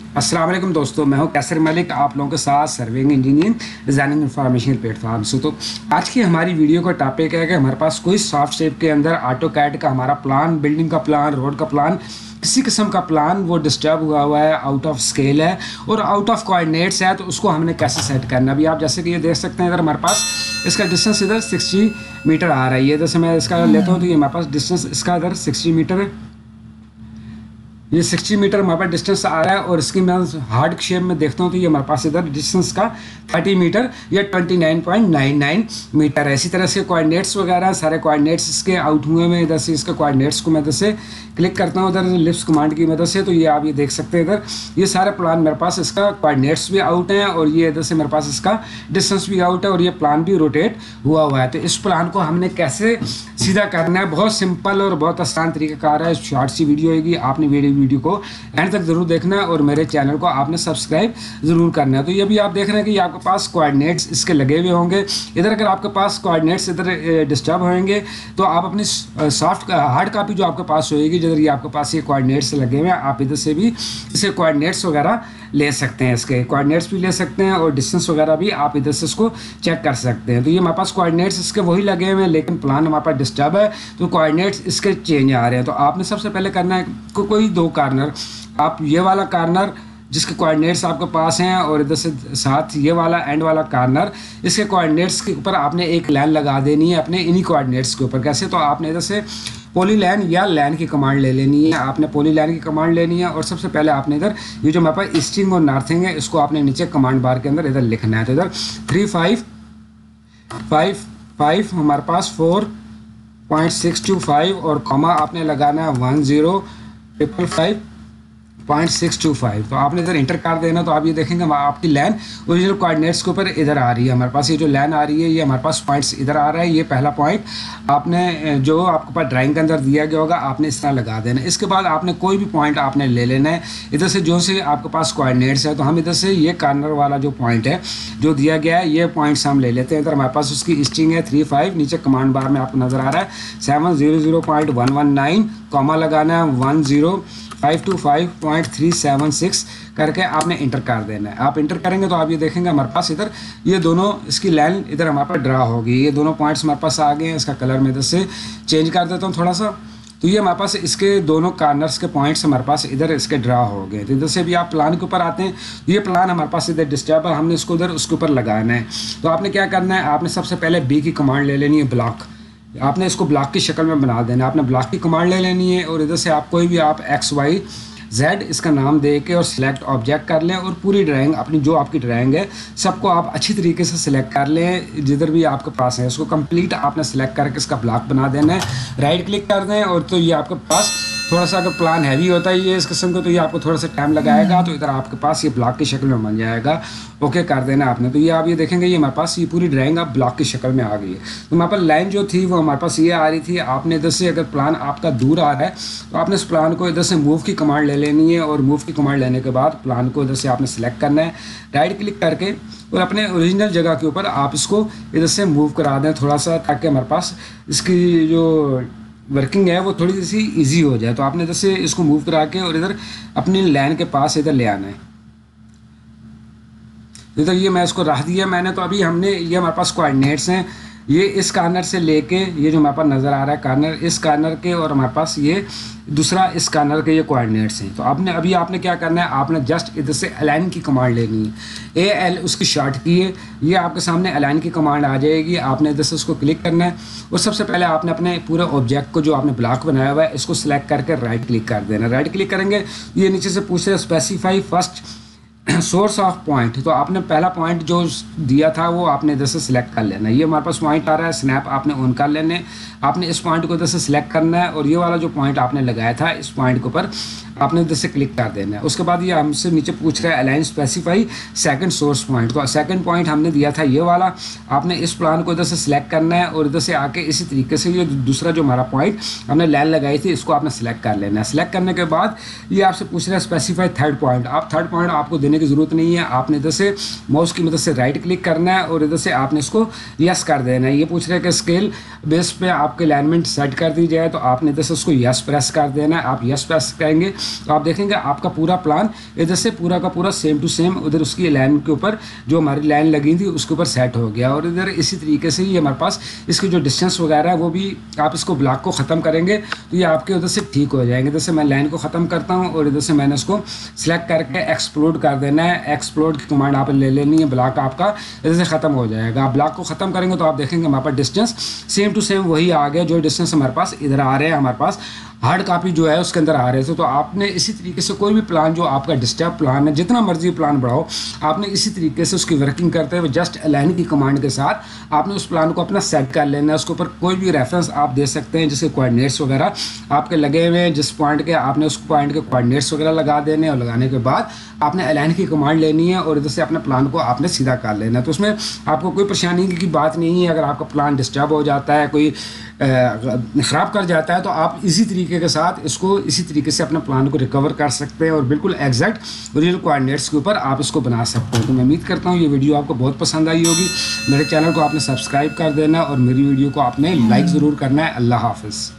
अस्सलाम वालेकुम दोस्तों, मैं हूं कैसर मलिक आप लोगों के साथ serving engineering designing information platform से। तो आज की हमारी वीडियो का टॉपिक है कि हमारे पास कोई सॉफ्ट शेप के अंदर ऑटो कैड का हमारा प्लान, बिल्डिंग का प्लान, रोड का प्लान, किसी किस्म का प्लान वो डिस्टर्ब हुआ है, आउट ऑफ स्केल है और आउट ऑफ कोऑर्डिनेट्स है, तो उसको हमने कैसे सेट करना है। अभी आप जैसे कि ये देख सकते हैं, इधर हमारे पास इसका डिस्टेंस इधर 60 मीटर आ रहा है। ये जैसे मैं इसका लेता हूँ तो ये हमारे पास डिस्टेंस इसका इधर 60 मीटर है। ये 60 मीटर हमारे पास डिस्टेंस आ रहा है और इसकी मैं हार्ड शेप में देखता हूँ तो ये हमारे पास इधर डिस्टेंस का 30 मीटर या 29.99 मीटर है। इसी तरह से कोऑर्डिनेट्स वगैरह सारे कोऑर्डिनेट्स इसके आउट हुए हैं। इधर से इसके कोऑर्डिनेट्स को मैं इधर से क्लिक करता हूँ, इधर लिफ्ट कमांड की मदद से, तो ये आप ये देख सकते हैं इधर ये सारे प्लान मेरे पास इसका कोऑर्डिनेट्स भी आउट हैं और ये इधर से मेरे पास इसका डिस्टेंस भी आउट है और ये प्लान भी रोटेट हुआ है। तो इस प्लान को हमने कैसे सीधा करना है, बहुत सिंपल और बहुत आसान तरीक़ाकार है। शॉर्ट सी वीडियो होगी, आपने वीडियो को एंड तक जरूर देखना है और मेरे चैनल को आपने सब्सक्राइब जरूर करना है। तो ये भी आप देख रहे हैं कि ये आपके पास कोऑर्डिनेट्स इसके लगे हुए होंगे। इधर अगर आपके पास कोऑर्डिनेट्स इधर डिस्टर्ब होंगे तो आप अपनी सॉफ्ट हार्ड कॉपी जो आपके पास होएगी, जिधर ये आपके पास ये कोऑर्डिनेट्स लगे हुए हैं, आप इधर से भी इसे कोऑर्डिनेट्स वगैरह ले सकते हैं। इसके कोऑर्डिनेट्स भी ले सकते हैं और डिस्टेंस वगैरह भी आप इधर से इसको चेक कर सकते हैं। तो ये हमारे पास कोऑर्डिनेट्स इसके वही लगे हुए हैं, लेकिन प्लान हमारे पास डिस्टर्ब है तो कोऑर्डिनेट्स इसके चेंज आ रहे हैं। तो आपने सबसे पहले करना है कोई दो कार्नर, आप ये वाला कार्नर जिसके कोऑर्डिनेट्स आपके पास हैं और इधर से साथ ये वाला एंड वाला कार्नर, इसके कोऑर्डिनेट्स के ऊपर आपने एक लाइन लगा देनी है अपने इन्हीं कोऑर्डिनेट्स के ऊपर। कैसे? तो आपने इधर से पॉली लाइन या लाइन की कमांड ले लेनी है। आपने पॉली लाइन की कमांड लेनी है और सबसे पहले आपने इधर ये जो हमारे पास ईस्टिंग और नॉर्थिंग है, इसको आपने नीचे कमांड बार के अंदर इधर लिखना है। तो इधर 355 हमारे पास 4.625 और कॉमा आपने लगाना है 10.555.625। तो आपने इधर इंटर कर देना। तो आप ये देखेंगे आपकी लाइन ओरिजिनल कोऑर्डिनेट्स के ऊपर इधर आ रही है। हमारे पास ये जो लाइन आ रही है, ये हमारे पास पॉइंट्स इधर आ रहा है। ये पहला पॉइंट आपने जो आपके पास ड्राइंग के अंदर दिया गया होगा, आपने इस तरह लगा देना। इसके बाद आपने कोई भी पॉइंट आपने ले लेना है इधर से जो से आपके पास कोऑर्डिनेट्स है। तो हम इधर से ये कॉर्नर वाला जो पॉइंट है जो दिया गया है, ये पॉइंट्स हम ले लेते हैं। इधर हमारे पास उसकी स्ट्रिंग है 35, नीचे कमांड बार में आपको नज़र आ रहा है 700.119, कॉमा लगाना है 10.525.376 करके आपने इंटर कर देना है। आप इंटर करेंगे तो आप ये देखेंगे हमारे पास इधर ये दोनों इसकी लाइन इधर हमारे पास ड्रा होगी। ये दोनों पॉइंट्स हमारे पास आ गए हैं। इसका कलर मैं इधर से चेंज कर देता हूँ थोड़ा सा। तो ये हमारे पास इसके दोनों कार्नर्स के पॉइंट्स हमारे पास इधर इसके ड्रा हो गए। तो इधर से भी आप प्लान के ऊपर आते हैं, ये प्लान हमारे पास इधर डिस्टर्ब है, हमने इसको इधर उसके ऊपर लगाना है। तो आपने क्या करना है, आपने सबसे पहले बी की कमांड ले लेनी है, ब्लॉक। आपने इसको ब्लॉक की शक्ल में बना देना है। आपने ब्लॉक की कमांड ले लेनी है और इधर से आप कोई भी आप XYZ इसका नाम दे के और सिलेक्ट ऑब्जेक्ट कर लें और पूरी ड्राइंग अपनी जो आपकी ड्राइंग है सबको आप अच्छी तरीके से सिलेक्ट कर लें। जिधर भी आपके पास है उसको कंप्लीट आपने सिलेक्ट करके इसका ब्लॉक बना देना है। राइट क्लिक कर दें और तो ये आपके पास थोड़ा सा अगर प्लान हैवी होता है ये इस किस्म का, तो ये आपको थोड़ा सा टाइम लगाएगा। तो इधर आपके पास ये ब्लॉक की शक्ल में बन जाएगा। ओके कर देना आपने। तो ये आप ये देखेंगे ये हमारे पास ये पूरी ड्राइंग अब ब्लॉक की शक्ल में आ गई है। तो हमारे पास लाइन जो थी वो हमारे पास ये आ रही थी। आपने इधर से अगर प्लान आपका दूर आ रहा है तो आपने इस प्लान को इधर से मूव की कमांड ले लेनी है और मूव की कमांड लेने के बाद प्लान को इधर से आपने सेलेक्ट करना है राइट क्लिक करके और अपने ओरिजिनल जगह के ऊपर आप इसको इधर से मूव करा दें थोड़ा सा, ताकि हमारे पास इसकी जो वर्किंग है वो थोड़ी सी इजी हो जाए। तो आपने इधर से इसको मूव करा के और इधर अपनी लाइन के पास इधर ले आना है। इधर ये मैं इसको रख दिया मैंने। तो अभी हमने ये हमारे पास कोऑर्डिनेट्स हैं, ये इस कार्नर से लेके ये जो हमारे पास नज़र आ रहा है कार्नर, इस कार्नर के और हमारे पास ये दूसरा इस कार्नर के ये कोऑर्डिनेट्स हैं। तो आपने क्या करना है, आपने जस्ट इधर से अलाइन की कमांड लेनी है। AL उसकी शॉर्ट की है, ये आपके सामने अलाइन की कमांड आ जाएगी। आपने इधर से उसको क्लिक करना है और सबसे पहले आपने अपने पूरे ऑब्जेक्ट को जो आपने ब्लॉक बनाया हुआ है इसको सिलेक्ट करके राइट क्लिक कर देना। राइट क्लिक करेंगे ये नीचे से पूछ रहे specify first source of point. तो आपने पहला पॉइंट जो दिया था वो आपने इधर से सिलेक्ट कर लेना है। ये हमारे पास पॉइंट आ रहा है, स्नैप आपने ऑन कर लेने। आपने इस पॉइंट को इधर से सिलेक्ट करना है और ये वाला जो पॉइंट आपने लगाया था इस पॉइंट के ऊपर आपने इधर से क्लिक कर देना है। उसके बाद ये हमसे नीचे पूछ रहा है align specify second source point. तो सेकंड पॉइंट हमने दिया था ये वाला, आपने इस प्लान को इधर से सिलेक्ट करना है और इधर से आके इसी तरीके से ये दूसरा जो हमारा पॉइंट हमने लाइन लगाई थी इसको आपने सिलेक्ट कर लेना है। सिलेक्ट करने के बाद ये आपसे पूछ रहा है स्पेसिफाई थर्ड पॉइंट। आप थर्ड पॉइंट आपको देने की ज़रूरत नहीं है। आपने इधर से माउस की मदद से राइट क्लिक करना है और इधर से आपने इसको यस कर देना है। ये पूछ रहे हैं कि स्केल बेस पे आपके अलाइनमेंट सेट कर दी जाए, तो आपने इधर से उसको यस प्रेस कर देना है। आप यस प्रेस करेंगे तो आप देखेंगे आपका पूरा प्लान इधर से पूरा का पूरा सेम टू सेम उधर उसकी अलाइनमेंट के ऊपर जो हमारी लाइन लगी थी उसके ऊपर सेट हो गया। और इधर इसी तरीके से ही हमारे पास इसकी जो डिस्टेंस वगैरह है वो भी, आप इसको ब्लॉक को ख़त्म करेंगे तो ये आपके उधर से ठीक हो जाएंगे। इधर से मैं लाइन को ख़त्म करता हूँ और इधर से मैंने इसको सेलेक्ट करके एक्सप्लोड कर देना है। एक्सप्लोड की कमांड आप ले लेनी है, ब्लॉक आपका इधर से ख़त्म हो जाएगा। आप ब्लॉक को ख़त्म करेंगे तो आप देखेंगे हमारे पास डिस्टेंस सेम टू सेम वही आ गया जो डिस्टेंस हमारे पास इधर आ रहे हैं, हमारे पास हार्ड कॉपी जो है उसके अंदर आ रहे थे। तो आपने इसी तरीके से कोई भी प्लान जो आपका डिस्टर्ब प्लान है, जितना मर्जी प्लान बढ़ाओ, आपने इसी तरीके से उसकी वर्किंग करते हुए जस्ट अलाइन की कमांड के साथ आपने उस प्लान को अपना सेट कर लेना है। उसके ऊपर कोई भी रेफरेंस आप दे सकते हैं, जैसे कोऑर्डिनेट्स वगैरह आपके लगे हुए हैं, जिस पॉइंट के आपने उस पॉइंट के कोऑर्डिनेट्स वगैरह लगा देने, और लगाने के बाद आपने अलाइन की कमांड लेनी है और इधर से अपने प्लान को आपने सीधा कर लेना है। तो उसमें आपको कोई परेशानी की बात नहीं है। अगर आपका प्लान डिस्टर्ब हो जाता है, कोई ख़राब कर जाता है, तो आप इसी तरीके के साथ इसको इसी तरीके से अपने प्लान को रिकवर कर सकते हैं और बिल्कुल एग्जैक्ट रियल कोऑर्डिनेट्स के ऊपर आप इसको बना सकते हैं। तो मैं उम्मीद करता हूँ ये वीडियो आपको बहुत पसंद आई होगी। मेरे चैनल को आपने सब्सक्राइब कर देना और मेरी वीडियो को आपने लाइक ज़रूर करना है। अल्लाह हाफ़िज़।